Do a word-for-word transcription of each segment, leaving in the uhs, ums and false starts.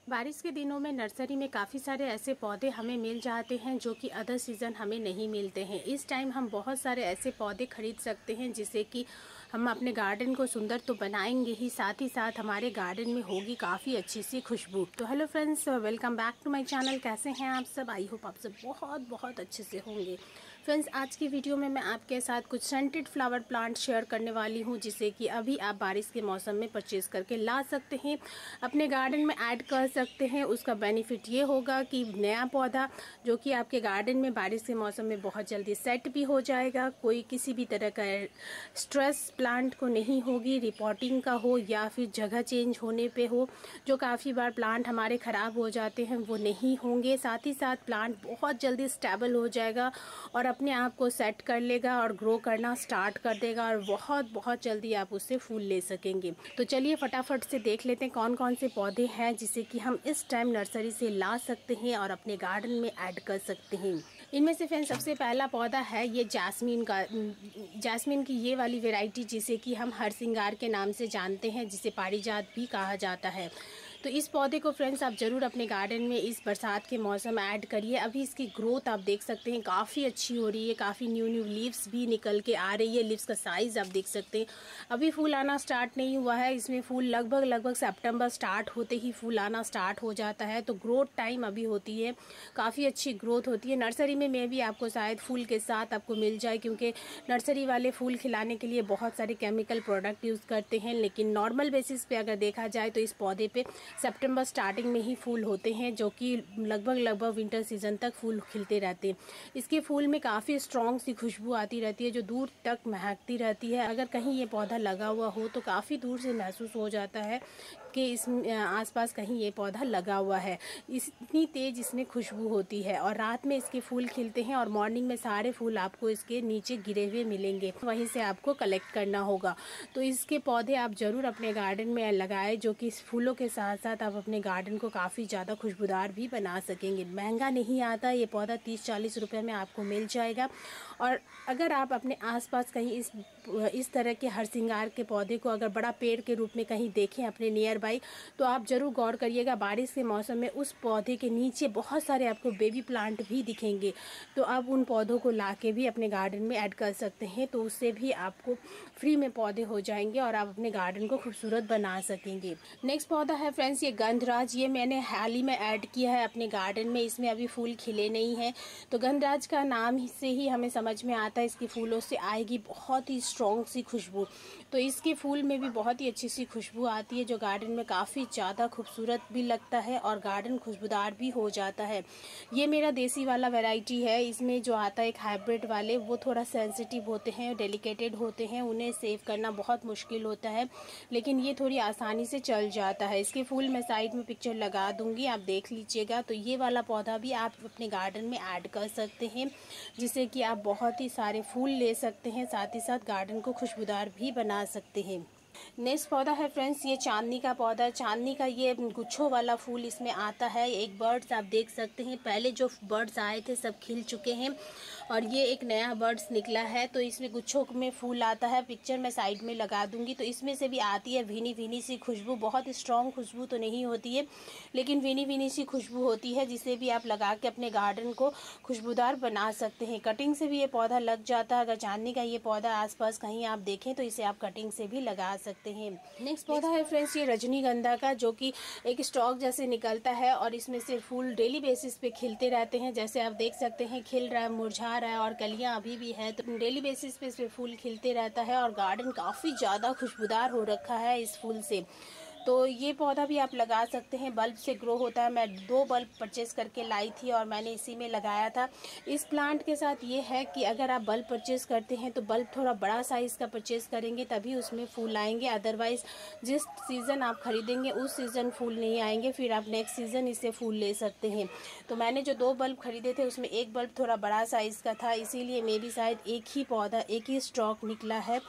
बारिश के दिनों में नर्सरी में काफ़ी सारे ऐसे पौधे हमें मिल जाते हैं जो कि अदर सीज़न हमें नहीं मिलते हैं। इस टाइम हम बहुत सारे ऐसे पौधे खरीद सकते हैं जिससे कि हम अपने गार्डन को सुंदर तो बनाएंगे ही, साथ ही साथ हमारे गार्डन में होगी काफ़ी अच्छी सी खुशबू। तो hello friends, welcome back to my channel. कैसे हैं आप सब? आई होप आप सब बहुत बहुत अच्छे से होंगे। फ्रेंड्स, आज की वीडियो में मैं आपके साथ कुछ सेंटेड फ्लावर प्लांट शेयर करने वाली हूँ जिसे कि अभी आप बारिश के मौसम में परचेज़ करके ला सकते हैं, अपने गार्डन में ऐड कर सकते हैं। उसका बेनिफिट ये होगा कि नया पौधा जो कि आपके गार्डन में बारिश के मौसम में बहुत जल्दी सेट भी हो जाएगा। कोई किसी भी तरह का स्ट्रेस प्लांट को नहीं होगी, रिपोर्टिंग का हो या फिर जगह चेंज होने पे हो, जो काफ़ी बार प्लांट हमारे ख़राब हो जाते हैं वो नहीं होंगे। साथ ही साथ प्लांट बहुत जल्दी स्टेबल हो जाएगा और अपने आप को सेट कर लेगा और ग्रो करना स्टार्ट कर देगा और बहुत बहुत जल्दी आप उससे फूल ले सकेंगे। तो चलिए फटाफट से देख लेते हैं कौन कौन से पौधे हैं जिसे कि हम इस टाइम नर्सरी से ला सकते हैं और अपने गार्डन में ऐड कर सकते हैं। इनमें से फ्रेंड्स सबसे पहला पौधा है ये जैस्मीन का। जैस्मीन की ये वाली वैरायटी जिसे कि हम हरसिंगार के नाम से जानते हैं, जिसे पारिजात भी कहा जाता है। तो इस पौधे को फ्रेंड्स आप ज़रूर अपने गार्डन में इस बरसात के मौसम ऐड करिए। अभी इसकी ग्रोथ आप देख सकते हैं काफ़ी अच्छी हो रही है, काफ़ी न्यू न्यू लीव्स भी निकल के आ रही है। लीव्स का साइज़ आप देख सकते हैं। अभी फूल आना स्टार्ट नहीं हुआ है, इसमें फूल लगभग लगभग सितंबर स्टार्ट होते ही फूल आना स्टार्ट हो जाता है। तो ग्रोथ टाइम अभी होती है, काफ़ी अच्छी ग्रोथ होती है। नर्सरी में मे भी आपको शायद फूल के साथ आपको मिल जाए, क्योंकि नर्सरी वाले फूल खिलाने के लिए बहुत सारे केमिकल प्रोडक्ट यूज़ करते हैं। लेकिन नॉर्मल बेसिस पे अगर देखा जाए तो इस पौधे पे सितंबर स्टार्टिंग में ही फूल होते हैं, जो कि लगभग लगभग विंटर सीजन तक फूल खिलते रहते हैं। इसके फूल में काफ़ी स्ट्रॉन्ग सी खुशबू आती रहती है जो दूर तक महकती रहती है। अगर कहीं ये पौधा लगा हुआ हो तो काफ़ी दूर से महसूस हो जाता है कि इस आसपास कहीं ये पौधा लगा हुआ है। इतनी तेज़ इसमें खुशबू होती है और रात में इसके फूल खिलते हैं और मॉर्निंग में सारे फूल आपको इसके नीचे गिरे हुए मिलेंगे, वहीं से आपको कलेक्ट करना होगा। तो इसके पौधे आप ज़रूर अपने गार्डन में लगाएं, जो कि इस फूलों के साथ साथ आप अपने गार्डन को काफ़ी ज़्यादा खुशबूदार भी बना सकेंगे। महंगा नहीं आता, ये पौधा तीस चालीस रुपए में आपको मिल जाएगा। और अगर आप अपने आसपास कहीं इस इस तरह के हरसिंगार के पौधे को अगर बड़ा पेड़ के रूप में कहीं देखें अपने नियर बाई, तो आप ज़रूर गौर करिएगा, बारिश के मौसम में उस पौधे के नीचे बहुत सारे आपको बेबी प्लांट भी दिखेंगे। तो आप उन पौधों को ला के भी अपने गार्डन में ऐड कर सकते हैं, तो उससे भी आपको फ्री में पौधे हो जाएंगे और आप अपने गार्डन को खूबसूरत बना सकेंगे। नेक्स्ट पौधा है फ्रेंड्स ये गंधराज। ये मैंने हाल ही में ऐड किया है अपने गार्डन में, इसमें अभी फूल खिले नहीं है। तो गंधराज का नाम से ही हमें समझ में आता है इसके फूलों से आएगी बहुत ही स्ट्रॉन्ग सी खुशबू। तो इसके फूल में भी बहुत ही अच्छी सी खुशबू आती है जो गार्डन में काफ़ी ज़्यादा खूबसूरत भी लगता है और गार्डन खुशबूदार भी हो जाता है। ये मेरा देसी वाला वैरायटी है। इसमें जो आता है एक हाइब्रिड वाले, वो थोड़ा सेंसिटिव होते हैं, डेलिकेटेड होते हैं, उन्हें सेव करना बहुत मुश्किल होता है, लेकिन ये थोड़ी आसानी से चल जाता है। इसके फूल मैं साइड में पिक्चर लगा दूंगी, आप देख लीजिएगा। तो ये वाला पौधा भी आप अपने गार्डन में ऐड कर सकते हैं, जिससे कि आप बहुत ही सारे फूल ले सकते हैं, साथ ही साथ गार्डन को खुशबूदार भी बना सकते हैं। नेक्स्ट पौधा है फ्रेंड्स ये चांदनी का पौधा। चांदनी का ये गुच्छों वाला फूल इसमें आता है। एक बर्ड्स आप देख सकते हैं, पहले जो बर्ड्स आए थे सब खिल चुके हैं और ये एक नया बर्ड्स निकला है। तो इसमें गुच्छों में फूल आता है, पिक्चर मैं साइड में लगा दूंगी। तो इसमें से भी आती है भीनी भीनी सी खुशबू, बहुत स्ट्रॉन्ग खुशबू तो नहीं होती है, लेकिन भीनी भीनी सी खुशबू होती है, जिसे भी आप लगा के अपने गार्डन को खुशबूदार बना सकते हैं। कटिंग से भी ये पौधा लग जाता है। अगर चांदनी का ये पौधा आसपास कहीं आप देखें तो इसे आप कटिंग से भी लगा सकते हैं। नेक्स्ट पौधा है फ्रेंड्स ये रजनीगंधा का, जो कि एक स्टॉक जैसे निकलता है और इसमें से फूल डेली बेसिस पे खिलते रहते हैं। जैसे आप देख सकते हैं खिल रहा है, मुरझा रहा है और कलियां अभी भी है। तो डेली बेसिस पे इस पे फूल खिलते रहता है और गार्डन काफी ज्यादा खुशबूदार हो रखा है इस फूल से। तो ये पौधा भी आप लगा सकते हैं, बल्ब से ग्रो होता है। मैं दो बल्ब परचेस करके लाई थी और मैंने इसी में लगाया था। इस प्लांट के साथ ये है कि अगर आप बल्ब परचेस करते हैं तो बल्ब थोड़ा बड़ा साइज़ का परचेस करेंगे, तभी उसमें फूल आएंगे। अदरवाइज जिस सीज़न आप खरीदेंगे उस सीज़न फूल नहीं आएंगे, फिर आप नेक्स्ट सीज़न इससे फूल ले सकते हैं। तो मैंने जो दो बल्ब खरीदे थे उसमें एक बल्ब थोड़ा बड़ा साइज़ का था, इसीलिए मे भी शायद एक ही पौधा एक ही स्टॉक निकला है।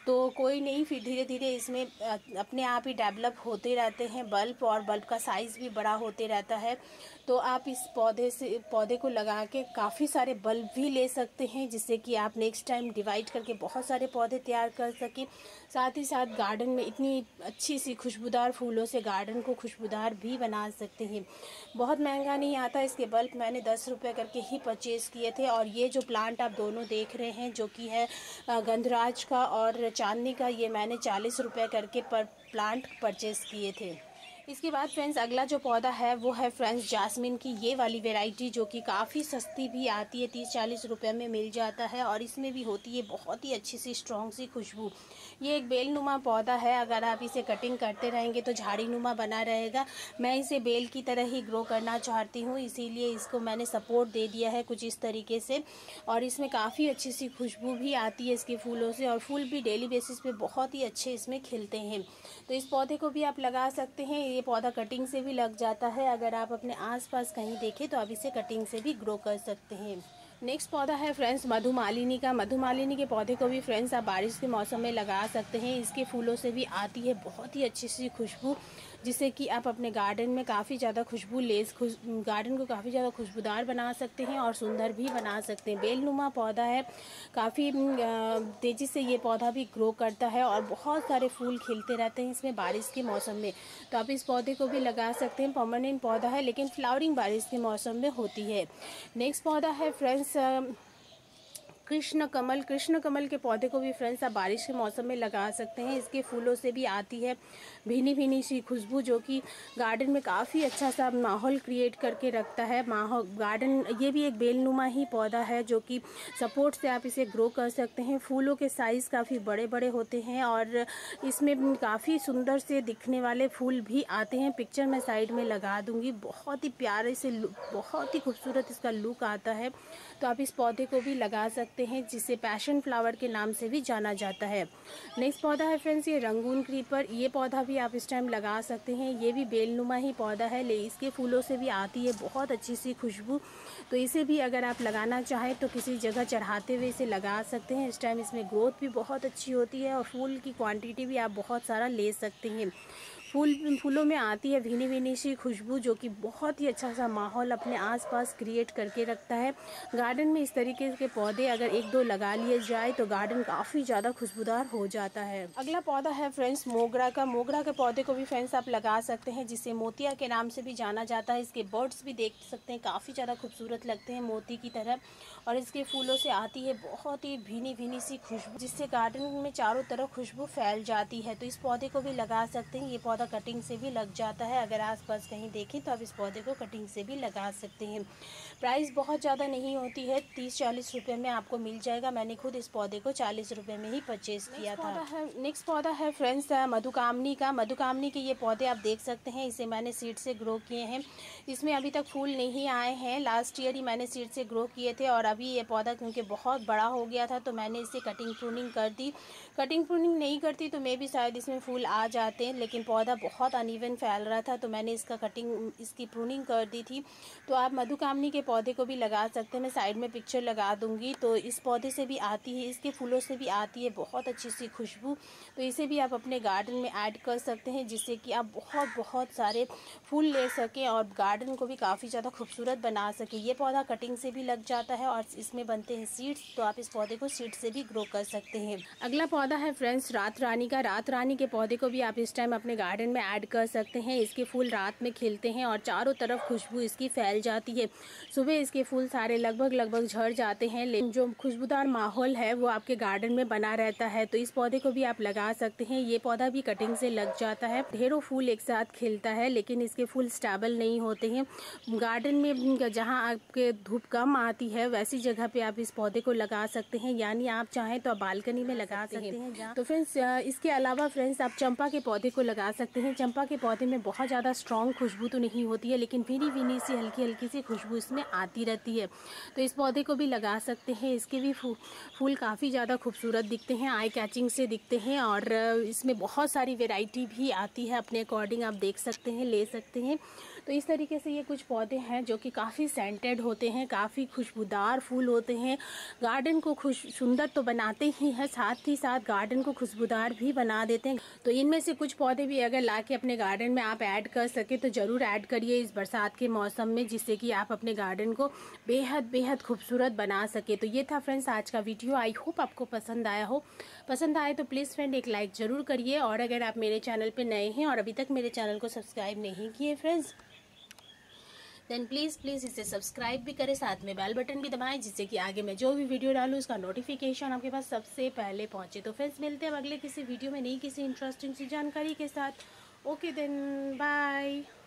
तो कोई नहीं, फिर धीरे धीरे इसमें अपने आप ही डेवलप होते रहते हैं बल्ब, और बल्ब का साइज़ भी बड़ा होते रहता है। तो आप इस पौधे से पौधे को लगा के काफ़ी सारे बल्ब भी ले सकते हैं, जिससे कि आप नेक्स्ट टाइम डिवाइड करके बहुत सारे पौधे तैयार कर सकें। साथ ही साथ गार्डन में इतनी अच्छी सी खुशबूदार फूलों से गार्डन को खुशबूदार भी बना सकते हैं। बहुत महंगा नहीं आता इसके बल्ब, मैंने दस रुपये करके ही परचेज़ किए थे। और ये जो प्लांट आप दोनों देख रहे हैं जो कि है गंधराज का और चांदनी का, ये मैंने चालीस रुपये करके पर प्लांट परचेज़ किए थे। इसके बाद फ्रेंड्स अगला जो पौधा है वो है फ्रेंड्स जास्मिन की ये वाली वैरायटी, जो कि काफ़ी सस्ती भी आती है, तीस चालीस रुपए में मिल जाता है। और इसमें भी होती है बहुत ही अच्छी सी स्ट्रॉन्ग सी खुशबू। ये एक बेलनुमा पौधा है, अगर आप इसे कटिंग करते रहेंगे तो झाड़ी नुमा बना रहेगा। मैं इसे बेल की तरह ही ग्रो करना चाहती हूँ, इसीलिए इसको मैंने सपोर्ट दे दिया है कुछ इस तरीके से। और इसमें काफ़ी अच्छी सी खुशबू भी आती है इसके फूलों से, और फूल भी डेली बेसिस पे बहुत ही अच्छे इसमें खिलते हैं। तो इस पौधे को भी आप लगा सकते हैं। ये पौधा कटिंग से भी लग जाता है, अगर आप अपने आसपास कहीं देखें तो आप इसे कटिंग से भी ग्रो कर सकते हैं। नेक्स्ट पौधा है फ्रेंड्स मधुमालिनी का। मधुमालिनी के पौधे को भी फ्रेंड्स आप बारिश के मौसम में लगा सकते हैं। इसके फूलों से भी आती है बहुत ही अच्छी सी खुशबू, जिससे कि आप अपने गार्डन में काफ़ी ज़्यादा खुशबू लेस खुश गार्डन को काफ़ी ज़्यादा खुशबूदार बना सकते हैं और सुंदर भी बना सकते हैं। बेलनुमा पौधा है, काफ़ी तेज़ी से ये पौधा भी ग्रो करता है और बहुत सारे फूल खिलते रहते हैं इसमें बारिश के मौसम में। तो आप इस पौधे को भी लगा सकते हैं। परमानेंट पौधा है, लेकिन फ्लावरिंग बारिश के मौसम में होती है। नेक्स्ट पौधा है फ्रेंड्स कृष्ण कमल। कृष्ण कमल के पौधे को भी फ्रेंड्स आप बारिश के मौसम में लगा सकते हैं। इसके फूलों से भी आती है भीनी भीनी सी खुशबू, जो कि गार्डन में काफ़ी अच्छा सा माहौल क्रिएट करके रखता है। माहौल गार्डन ये भी एक बेलनुमा ही पौधा है, जो कि सपोर्ट से आप इसे ग्रो कर सकते हैं। फूलों के साइज़ काफ़ी बड़े बड़े होते हैं और इसमें काफ़ी सुंदर से दिखने वाले फूल भी आते हैं। पिक्चर मैं साइड में लगा दूँगी। बहुत ही प्यारे से, बहुत ही खूबसूरत इसका लुक आता है। तो आप इस पौधे को भी लगा सकते हैं, जिसे पैशन फ्लावर के नाम से भी जाना जाता है। नेक्स्ट पौधा है फ्रेंड्स ये रंगून क्रीपर। ये पौधा भी आप इस टाइम लगा सकते हैं। ये भी बेलनुमा ही पौधा है, ले इसके फूलों से भी आती है बहुत अच्छी सी खुशबू। तो इसे भी अगर आप लगाना चाहें तो किसी जगह चढ़ाते हुए इसे लगा सकते हैं। इस टाइम इसमें ग्रोथ भी बहुत अच्छी होती है और फूल की क्वांटिटी भी आप बहुत सारा ले सकते हैं। फूल फूलों में आती है भीनी भीनी सी खुशबू, जो कि बहुत ही अच्छा सा माहौल अपने आसपास क्रिएट करके रखता है। गार्डन में इस तरीके के पौधे अगर एक दो लगा लिए जाए तो गार्डन काफ़ी ज़्यादा खुशबूदार हो जाता है। अगला पौधा है फ्रेंड्स मोगरा का। मोगरा के पौधे को भी फ्रेंड्स आप लगा सकते हैं, जिसे मोतिया के नाम से भी जाना जाता है। इसके बर्ड्स भी देख सकते हैं, काफ़ी ज़्यादा खूबसूरत लगते हैं मोती की तरह। और इसके फूलों से आती है बहुत ही भीनी भीनी सी खुशबू, जिससे गार्डन में चारों तरफ खुशबू फैल जाती है। तो इस पौधे को भी लगा सकते हैं। ये पौधा कटिंग से भी लग जाता है, अगर आसपास कहीं देखें तो आप इस पौधे को कटिंग से भी लगा सकते हैं। प्राइस बहुत ज़्यादा नहीं होती है, तीस चालीस रुपए में आपको मिल जाएगा। मैंने खुद इस पौधे को चालीस रुपए में ही परचेज किया था। नेक्स्ट पौधा है फ्रेंड्स मधुकामनी का। मधुकामनी के ये पौधे आप देख सकते हैं, इसे मैंने सीड से ग्रो किए हैं। इसमें अभी तक फूल नहीं आए हैं, लास्ट ईयर ही मैंने सीड से ग्रो किए थे। और अभी ये पौधा क्योंकि बहुत बड़ा हो गया था तो मैंने इसे कटिंग प्रूनिंग कर दी। कटिंग प्रूनिंग नहीं करती तो मे भी शायद इसमें फूल आ जाते हैं, लेकिन पौधा बहुत अनइवन फैल रहा था तो मैंने इसका कटिंग इसकी प्रूनिंग कर दी थी। तो आप मधुकामनी के पौधे को भी लगा सकते हैं। मैं साइड में पिक्चर लगा दूंगी। तो इस पौधे से भी आती है, इसके फूलों से भी आती है बहुत अच्छी सी खुशबू। तो इसे भी आप अपने गार्डन में ऐड कर सकते हैं, जिससे कि आप बहुत बहुत सारे फूल ले सकें और गार्डन को भी काफ़ी ज़्यादा खूबसूरत बना सकें। ये पौधा कटिंग से भी लग जाता है और इसमें बनते हैं सीड्स, तो आप इस पौधे को सीड से भी ग्रो कर सकते हैं। अगला पौधा है फ्रेंड्स रात रानी का। रात रानी के पौधे को भी आप इस टाइम अपने गार्डन में ऐड कर सकते हैं। इसके फूल रात में खिलते हैं और चारों तरफ खुशबू इसकी फैल जाती है। सुबह इसके फूल सारे लगभग लगभग झड़ जाते हैं, लेकिन जो खुशबूदार माहौल है वो आपके गार्डन में बना रहता है। तो इस पौधे को भी आप लगा सकते हैं। ये पौधा भी कटिंग से लग जाता है। ढेरों फूल एक साथ खिलता है, लेकिन इसके फूल स्टेबल नहीं होते हैं। गार्डन में जहाँ आपके धूप कम आती है वैसी जगह पे आप इस पौधे को लगा सकते हैं, यानी आप चाहें तो आप बालकनी में लगा सकते हैं। तो फ्रेंड्स इसके अलावा फ्रेंड्स आप चंपा के पौधे को लगा सकते हैं। चंपा के पौधे में बहुत ज़्यादा स्ट्रॉन्ग खुशबू तो नहीं होती है, लेकिन भीनी भीनी सी हल्की हल्की सी खुशबू इसमें आती रहती है। तो इस पौधे को भी लगा सकते हैं। इसके भी फू, फूल काफ़ी ज़्यादा खूबसूरत दिखते हैं, आई कैचिंग से दिखते हैं, और इसमें बहुत सारी वेराइटी भी आती है, अपने अकॉर्डिंग आप देख सकते हैं, ले सकते हैं। तो इस तरीके से ये कुछ पौधे हैं जो कि काफ़ी सेंटेड होते हैं, काफ़ी खुशबूदार फूल होते हैं। गार्डन को खुश सुंदर तो बनाते ही हैं, साथ ही साथ गार्डन को खुशबूदार भी बना देते हैं। तो इनमें से कुछ पौधे भी अगर ला के अपने गार्डन में आप ऐड कर सके तो ज़रूर ऐड करिए इस बरसात के मौसम में, जिससे कि आप अपने गार्डन को बेहद बेहद खूबसूरत बना सके। तो ये था फ्रेंड्स आज का वीडियो। आई होप आपको पसंद आया हो। पसंद आए तो प्लीज़ फ्रेंड एक लाइक ज़रूर करिए, और अगर आप मेरे चैनल पर नए हैं और अभी तक मेरे चैनल को सब्सक्राइब नहीं किए फ्रेंड्स, देन प्लीज़ प्लीज़ इसे सब्सक्राइब भी करें, साथ में बेल बटन भी दबाएं, जिससे कि आगे मैं जो भी वीडियो डालूँ उसका नोटिफिकेशन आपके पास सबसे पहले पहुंचे। तो फ्रेंड्स मिलते हैं अगले किसी वीडियो में नई किसी इंटरेस्टिंग सी जानकारी के साथ। Okay then bye.